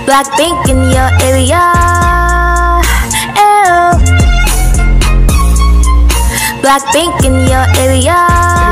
BLACKPINK in your area. Ew. BLACKPINK in your area.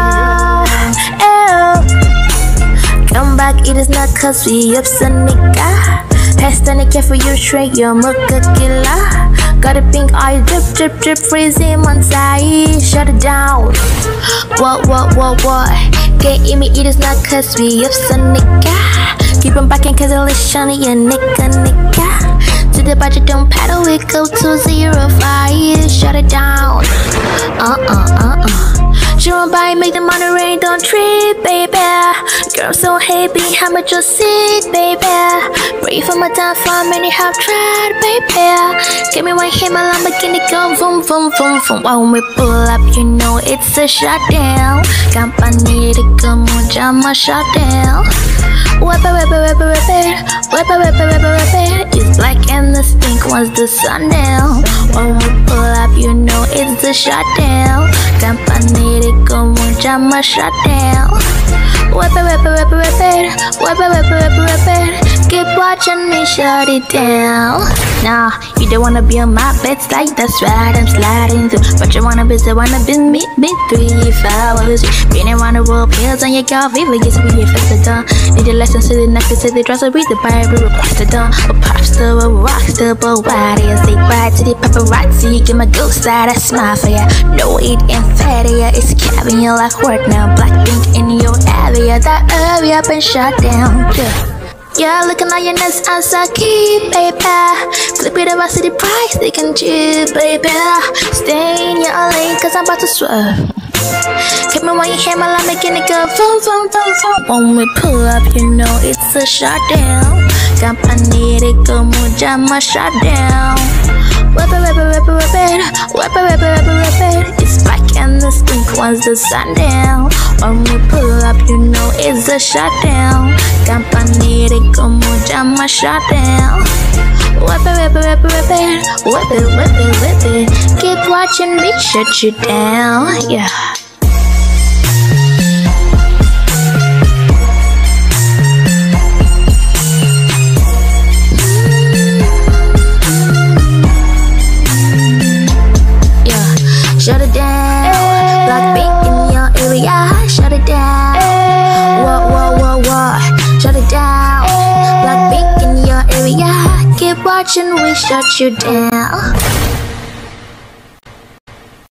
Ew. Come back, it is not cause we upset nigga. Hashtag care for you straight, you're mocha killer. Got a pink eye, drip, drip, drip, freezing on side. Shut it down. What? Get in me, it is not cause we upset nigga. Keep on backing cause I listen to your nigga. To the budget, don't paddle, we go to 05. Shut it down. She won't buy, make the money rain, don't trip, baby. Girl, I'm so happy, how much you see, baby. Pray for my downfall, many have tried, baby. Give me one hit, my Lamborghini go boom, boom, boom, boom. When we pull up, you know it's a shutdown. Company to come on, jam a shutdown. Whip it. It's black and the stink once the sun down. When we pull up, you know it's the shutdown. Company to come on, jam a shutdown. Whip it. Keep watching me shut it down. Nah, you don't wanna be on my bed like that's right, I'm sliding through. But you wanna be me 3 hours. Been around the world, pills on your girl, vivid, yes, we here for the dawn. Need a lesson to the next, to the dress, so read the Bible, across the dawn. A pop star, a rock star, but why do you say bye to the paparazzi? Give my ghost side, I smile for ya. No, it ain't fatty, it's carrying your life work now. BLACKPINK in your area, that area been shut down. Yeah, looking at your nuts as I keep, baby. Flip it over to the price, they can cheat, baby. Stay in your lane, cause I'm about to swerve. Keep me when you hear my line, making it go boom, boom, boom, boom. When we pull up, you know it's a shutdown. Company to go more jam a shutdown. Whip it. It's black and the stink once the sun down. When we pull up, you know it's a shutdown. Company to go more jam a shutdown. Whip it. Keep watching me shut you down. Yeah. Shut it down. BLACKPINK in your area. Shut it down. What? Shut it down. BLACKPINK in your area. Keep watching, we shut you down.